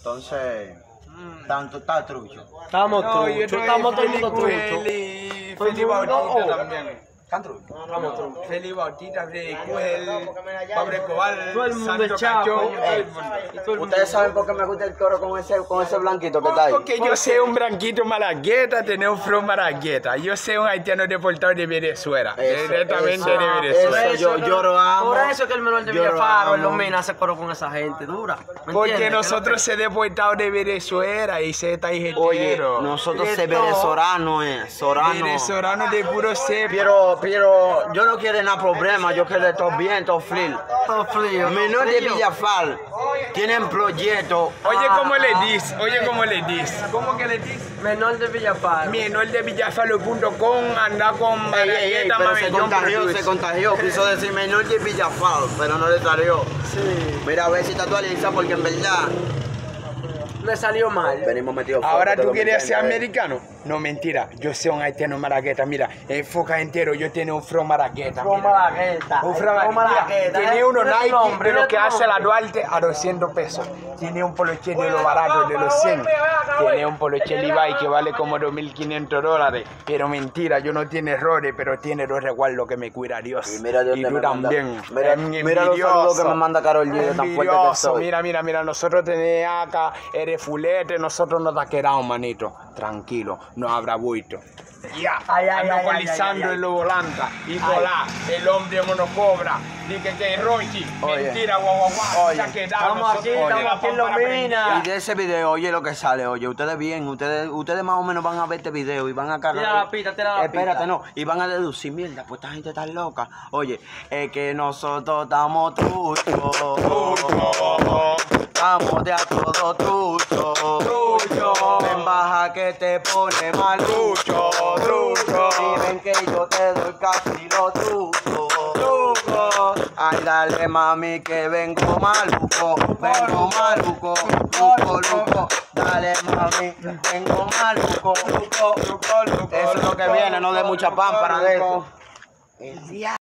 Entonces, tanto está trucho. Estamos No, yo truchos, traje estamos todo el mundo Felipe truchos. Cuel y Todo el Felipe mundo, Bautista oh. también. ¿Están truchos? Estamos truchos. Felipe Bautista, Freddy Cuel, Pablo Escobar, Todo el mundo Santo es chapo. Cachón, todo el Y mundo. todo el mundo. ¿Ustedes saben por qué me gusta el coro con ese blanquito que está ahí? Porque yo soy un branquito malagueta, tenés un flow malagueta. Yo soy un haitiano deportado de Venezuela, directamente de Venezuela. Eso yo lo amo. Por eso es que el menor de Yo lo Villafaro, en amo. los Minas, hace coro con esa gente dura. ¿Me Porque entiendes? nosotros se deportados de Venezuela y se está Oye, jetero. nosotros se Esto- venezolano, sorano. Venezolano de puro cepa. Pero yo no quiero nada problema, yo quiero todo bien, todo frío. Todo frío. Menor de frío. Villafar tienen proyectos. Oye, ¿cómo le dices? Oye, ¿cómo le dices? ¿Cómo que le dices? Menor de Villafaro. Menor de Villafaro.com anda con Ey, malagueta, pero se mabellón, se contagió, quiso decir menor de Villafar, pero no le salió. Sí. Mira, a ver si está actualizado, porque en verdad Le salió mal. venimos metidos Ahora fuerte, tú lo querías que ser entiende. americano. No, mentira. Yo soy un haitiano malagueta. Mira, enfoca entero. Yo tengo un flow malagueta. Como mira. Malagueta. Un flow Como Malagueta. Tiene uno Mira tu Nike nombre, de lo mira que tu hace la nombre. Duarte a 200 pesos. Tiene un poloche de lo barato, de los 100. Tiene un poloche Levi que vale como $2.500. Pero mentira, yo no tiene errores, pero tiene los resguardos que me cuida Dios. Y mira de dónde tú me manda. también. Mira los saludos que me manda Karol G, de tan fuerte que Envidioso. soy. Mira, nosotros tenemos acá, eres fulete, nosotros nos da quedado, manito. Tranquilo, no habrá buito. Ya, Ay, ay, ando ay, con ay, Lisandro ay, y lo volanta. Y Colá, el hombre monocobra. Dice que es Rochi. Oye. Mentira, guau. Oye. Se ha quedado. Estamos aquí, nosotros estamos tenemos aquí en los para aprender. Minas. Y de ese video, oye lo que sale, oye, ustedes bien, ustedes más o menos van a ver este video y van a cargar. Tira la pista, tira la Espérate, pista. no, y van a deducir, mierda, pues esta gente está loca. Oye, es que nosotros estamos truchos. Estamos de a todo trucho. Ven baja que te pone malucho. Y ven que yo te doy casi lo trucho. Ay, dale mami que vengo maluco. Luco. Dale mami, vengo maluco. Eso es lo que viene, no de mucha pámpara de eso. El día.